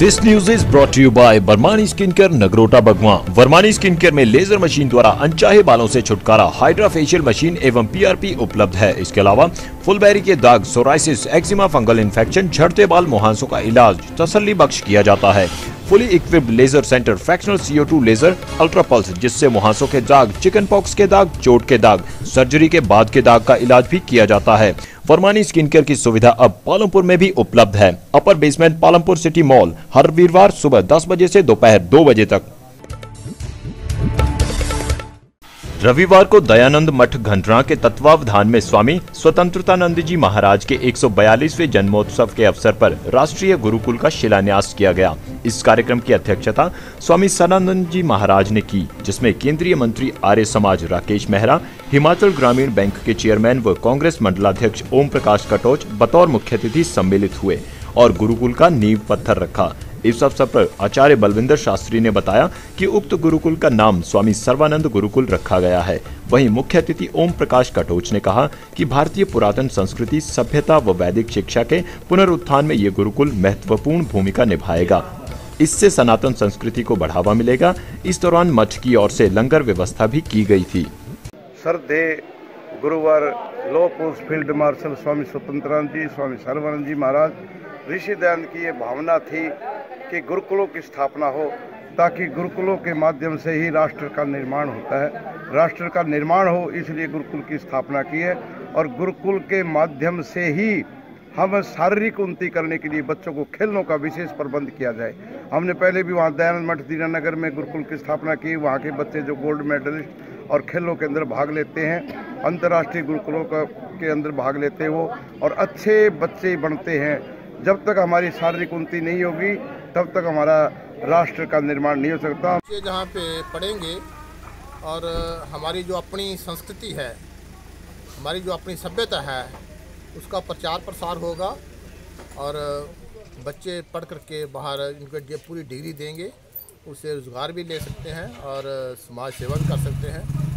This news is brought to you by Barmani skin care Nagrota Bagwan. Barmani skin care में laser machine द्वारा अनचाहे बालों से छुटकारा, हाइड्रा फेशियल मशीन एवं पीआरपी उपलब्ध है। इसके अलावा फुलबेरी के दाग, सोराइसिस, एक्जिमा, फंगल इन्फेक्शन, झड़ते बाल, मुहांसों का इलाज तसल्ली बख्श किया जाता है। Fully equipped laser centre, fractional CO2 laser, ultra pulse, जिससे मुहांसों के दाग, चिकन पॉक्स के दाग, चोट के दाग, सर्जरी के बाद के दाग का इलाज भी किया जाता है। बरमानी स्किन केयर की सुविधा अब पालमपुर में भी उपलब्ध है। Upper basement, Palampur city mall, हर वीरवार सुबह 10 बजे से दोपहर 2 बजे तक। रविवार को दयानंद मठ घंटरा के तत्वावधान में स्वामी स्वतंत्रतानंद जी महाराज के 142वें जन्मोत्सव के अवसर पर राष्ट्रीय गुरुकुल का शिलान्यास किया गया। इस कार्यक्रम की अध्यक्षता स्वामी सदानंद जी महाराज ने की, जिसमें केंद्रीय मंत्री आर्य समाज राकेश मेहरा, हिमाचल ग्रामीण बैंक के चेयरमैन व कांग्रेस मंडलाध्यक्ष ओम प्रकाश कटोच बतौर मुख्य अतिथि सम्मिलित हुए और गुरुकुल का नींव पत्थर रखा। इस अवसर पर आचार्य बलविंदर शास्त्री ने बताया कि उक्त गुरुकुल का नाम स्वामी सर्वानंद गुरुकुल रखा गया है। वहीं मुख्य अतिथि ओम प्रकाश कटोच ने कहा कि भारतीय पुरातन संस्कृति, सभ्यता व वैदिक शिक्षा के पुनरुत्थान में ये गुरुकुल महत्वपूर्ण भूमिका निभाएगा। इससे सनातन संस्कृति को बढ़ावा मिलेगा। इस दौरान मठ की ओर से लंगर व्यवस्था भी की गई थी। श्रद्धे गुरुवर लो पोस्ट फील्ड मार्शल स्वामी स्वतंत्रानंद जी, स्वामी सर्वानंद जी महाराज, ऋषि दयानंद की ये भावना थी कि गुरुकुलों की स्थापना हो, ताकि गुरुकुलों के माध्यम से ही राष्ट्र का निर्माण होता है। राष्ट्र का निर्माण हो, इसलिए गुरुकुल की स्थापना की है। और गुरुकुल के माध्यम से ही हम शारीरिक उन्नति करने के लिए बच्चों को खेलों का विशेष प्रबंध किया जाए। हमने पहले भी वहाँ दयानंद मठ दीनानगर में गुरुकुल की स्थापना की। वहाँ के बच्चे जो गोल्ड मेडलिस्ट और खेलों के अंदर भाग लेते हैं, अंतर्राष्ट्रीय गुरुकुलों के अंदर भाग लेते हैं वो, और अच्छे बच्चे बनते हैं। जब तक हमारी शारीरिक उन्नति नहीं होगी, तब तक हमारा राष्ट्र का निर्माण नहीं हो सकता। ये जहाँ पे पढ़ेंगे और हमारी जो अपनी संस्कृति है, हमारी जो अपनी सभ्यता है, उसका प्रचार प्रसार होगा और बच्चे पढ़ करके बाहर इनको जो पूरी डिग्री देंगे, उससे रोज़गार भी ले सकते हैं और समाज सेवा भी कर सकते हैं।